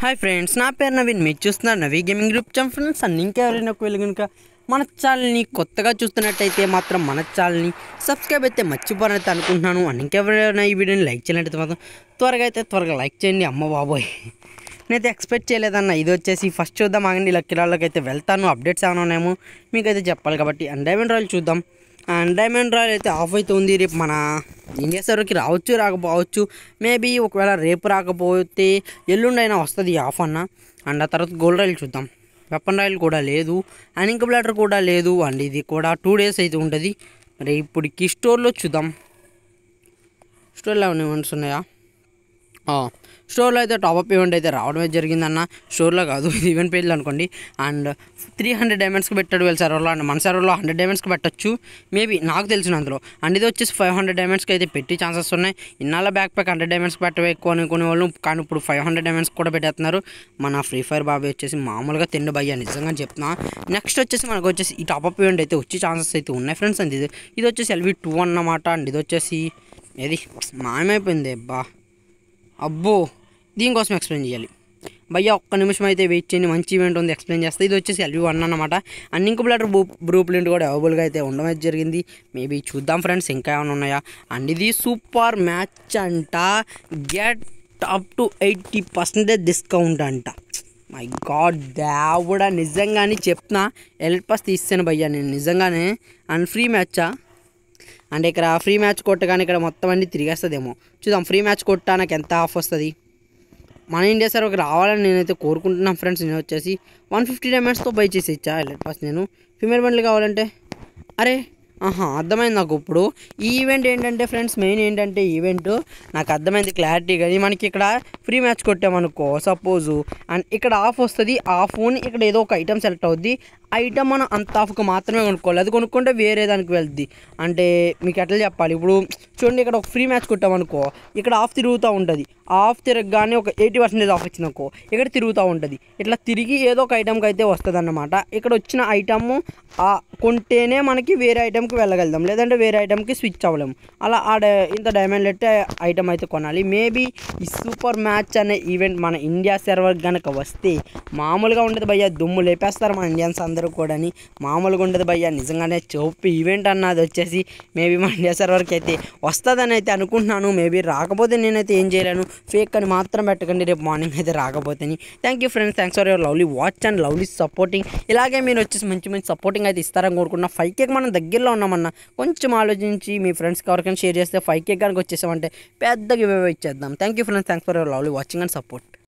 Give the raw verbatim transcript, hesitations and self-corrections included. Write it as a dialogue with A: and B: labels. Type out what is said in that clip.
A: Hi friends, నా పేరు నవీన్. మీరు చూస్తున్నారు Navi gaming group channel friends. And ఇంకెవరైనా ఒకవేళ కనుక మన ఛానల్ని కొత్తగా చూస్తున్నట్టయితే మాత్రం మన ఛానల్ని సబ్స్క్రైబ్ అయితే మర్చిపోనైతే అనుకుంటున్నాను. అండ్ ఇంకెవరైనా ఈ వీడియోని లైక్ చేయాలంటే మాత్రం త్వరగా అయితే త్వరగా లైక్ చేయండి. అమ్మ బాబోయ్, నేనైతే ఎక్స్పెక్ట్ చేయలేదన్న. ఇది వచ్చేసి ఫస్ట్ చూద్దాం, ఆగండి. ఇలా కిరాల్లోకి అయితే వెళ్తాను. అప్డేట్స్ ఏమైనా ఉన్నాయేమో మీకైతే చెప్పాలి కాబట్టి. అండ్ డైమండ్ రాయల్ చూద్దాం. అండ్ డైమండ్ రాయల్ అయితే ఆఫ్ అయితే ఉంది. రేపు మన ఇండియా సర్వర్కి రావచ్చు రాకపోవచ్చు. మేబీ ఒకవేళ రేపు రాకపోతే ఎల్లుండైనా వస్తుంది ఆఫ్ అన్న. అండ్ ఆ తర్వాత గోల్డ్ రాయల్ చూద్దాం. వెపన్ రాయల్ కూడా లేదు, అండ్ ఇంక బ్లాటర్ కూడా లేదు. అండ్ ఇది కూడా టూ డేస్ అయితే ఉంటుంది. మరి ఇప్పటికి స్టోర్లో చూద్దాం. స్టోర్లో ఏమైనా ఈవెంట్స్ ఉన్నాయా? స్టోర్లో అయితే టాప్అప్ ఈవెంట్ అయితే రావడమే జరిగిందన్న. స్టోర్లో కాదు, ఇది ఈవెంట్ పేజ్లో అనుకోండి. అండ్ త్రీ హండ్రెడ్ డైమండ్స్కి పెట్టాడు వీళ్ళ సర్వర్లో. అండ్ మన సర్వర్లో హండ్రెడ్ డైమండ్స్కి పెట్టచ్చు మేబీ, నాకు తెలిసిన అందులో. అండ్ ఇది వచ్చేసి ఫైవ్ హండ్రెడ్ డైమండ్స్కి అయితే పెట్టి ఛాన్సెస్ ఉన్నాయి. ఇన్నాళ్ళ బ్యాక్ ప్యాక్ హండ్రెడ్ డైమండ్స్కి పెట్టవే ఎక్కువ అనుకునే వాళ్ళు, కానీ ఇప్పుడు ఫైవ్ హండ్రెడ్ డైమండ్స్కి కూడా పెట్టేస్తున్నారు. మన ఫ్రీ ఫైర్ బాబీ వచ్చేసి మామూలుగా తిండి భయ్యా, నిజంగా చెప్తున్నా. నెక్స్ట్ వచ్చేసి మనకు వచ్చేసి ఈ టాప్అప్ ఈవెంట్ అయితే వచ్చే ఛాన్సెస్ అయితే ఉన్నాయి ఫ్రెండ్స్. అండ్ ఇది ఇది వచ్చేసి ఎల్వి టూ అన్నమాట. అండ్ ఇది వచ్చేసి ఏది మాయమైపోయింది బా, అబ్బో, దీనికోసం ఎక్స్ప్లెయిన్ చేయాలి భయ్యా. ఒక్క నిమిషం అయితే వెయిట్ చేయండి, మంచి ఈవెంట్ ఉంది, ఎక్స్ప్లెయిన్ చేస్తే. ఇది వచ్చేసి ఎల్వి వన్ అన్నమాట. అండ్ ఇంకో బ్లాటర్ బ్రూ బ్రూ ప్రింట్ కూడా అవైలబుల్గా అయితే ఉండడం జరిగింది. మేబీ చూద్దాం ఫ్రెండ్స్ ఇంకా ఏమైనా ఉన్నాయా. అండ్ ఇది సూపర్ మ్యాచ్ అంట, get up to eighty percentage discount అంట. మై గాడ్ దేవుడా, నిజంగానే చెప్తున్నా, ఎల్ పాస్ తీస్తాను భయ్యా నేను నిజంగానే. అండ్ ఫ్రీ మ్యాచా అంటే ఇక్కడ ఫ్రీ మ్యాచ్ కొట్టగానే ఇక్కడ మొత్తం అన్నీ తిరిగేస్తుందేమో. చూద్దాం, ఫ్రీ మ్యాచ్ కొట్టా నాకు ఎంత ఆఫ్ వస్తుంది. మన ఇండియా సర్వర్కి రావాలని నేనైతే కోరుకుంటున్నాను ఫ్రెండ్స్. నేను వచ్చేసి వన్ ఫిఫ్టీ డైమండ్స్తో బై చేసి ఇచ్చా ఎలెట్ పాస్ నేను. ఫీమేల్ బండ్లు కావాలంటే అరే ఆహా, అర్థమైంది నాకు ఇప్పుడు. ఈ ఈవెంట్ ఏంటంటే ఫ్రెండ్స్, మెయిన్ ఏంటంటే ఈవెంట్ నాకు అర్థమైంది క్లారిటీ. కానీ మనకి ఇక్కడ ఫ్రీ మ్యాచ్ కొట్టామనుకో సపోజు, అండ్ ఇక్కడ ఆఫ్ వస్తుంది. ఆ ఫోన్ ఇక్కడ ఏదో ఒక ఐటమ్ సెలెక్ట్ అవుద్ది. ఐటమ్ మనం అంత ఆఫ్కి మాత్రమే కొనుక్కోవాలి. అది కొనుక్కుంటే వేరే దానికి వెళ్తుంది. అంటే మీకు ఎట్లా చెప్పాలి, ఇప్పుడు చూడండి, ఇక్కడ ఒక ఫ్రీ మ్యాచ్ కొట్టామనుకో ఇక్కడ ఆఫ్ తిరుగుతూ ఉంటుంది. ఆఫ్ తిరగగానే ఒక ఎయిటీ పర్సెంటేజ్ ఆఫ్ వచ్చిందనుకో ఇక్కడ తిరుగుతూ ఉంటుంది. ఇట్లా తిరిగి ఏదో ఒక ఐటమ్కి అయితే వస్తుంది అన్నమాట. ఇక్కడ వచ్చిన ఐటమ్ కొంటేనే మనకి వేరే ఐటమ్కి వెళ్ళగలుగుతాం, లేదంటే వేరే ఐటమ్కి స్విచ్ అవ్వలేము. అలా ఆ ఇంత డైమండ్ అయితే ఐటమ్ అయితే కొనాలి. మేబీ ఈ సూపర్ మ్యాచ్ అనే ఈవెంట్ మన ఇండియా సర్వర్ కనుక వస్తే మామూలుగా ఉండదు భయ్యా, దుమ్ము లేపేస్తారు మన ఇండియన్స్ అందరూ కూడా. మామూలుగా ఉండదు భయ్యా, నిజంగానే చోపు ఈవెంట్ అన్నది వచ్చేసి మేబీ మన ఇండియా సర్వర్కి అయితే వస్తుందని అయితే అనుకుంటున్నాను. మేబీ రాకపోతే నేనైతే ఏం చేయలేను. ఫేక్ అని మాత్రం పెట్టకండి, రేపు మార్నింగ్ అయితే రాకపోతేని. Thank you friends, thanks for your lovely watch and lovely supporting. ఇలాగే మీరు వచ్చేసి మంచి మంచి సపోర్టింగ్ అయితే ఇస్తారని కోరుకున్నా. ఫైవ్ కేక్ మనం దగ్గరలో ఉన్నామన్నా, కొంచెం ఆలోచించి మీ ఫ్రెండ్స్కి ఎవరికైనా షేర్ చేస్తే ఫైవ్ కేక్ కనుక వచ్చేసామంటే పెద్ద గివ్ అవే ఇచ్చేద్దాం. Thank you friends, thanks for your lovely watching and support.